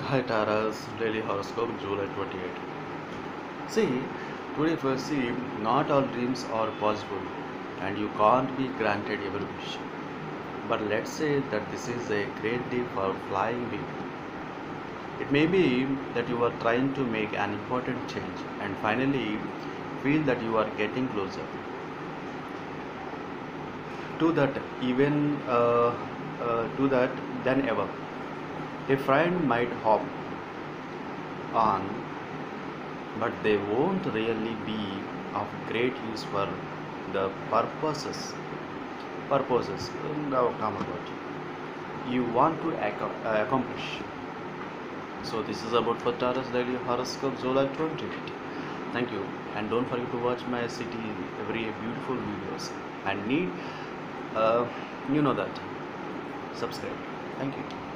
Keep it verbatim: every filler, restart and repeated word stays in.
Hi Taras, daily horoscope July twenty-eighth. See, today if you see, not all dreams are possible and you can't be granted every wish. But let's say that this is a great day for flying big. It may be that you are trying to make an important change and finally feel that you are getting closer to that even uh, uh, to that than ever. A friend might hop on, but they won't really be of great use for the purposes purposes now come about you want to ac- uh, accomplish. So this is about for Taurus daily horoscope July twenty-eight. Thank you, and don't forget to watch my city every beautiful videos and need uh, you know that subscribe. Thank you.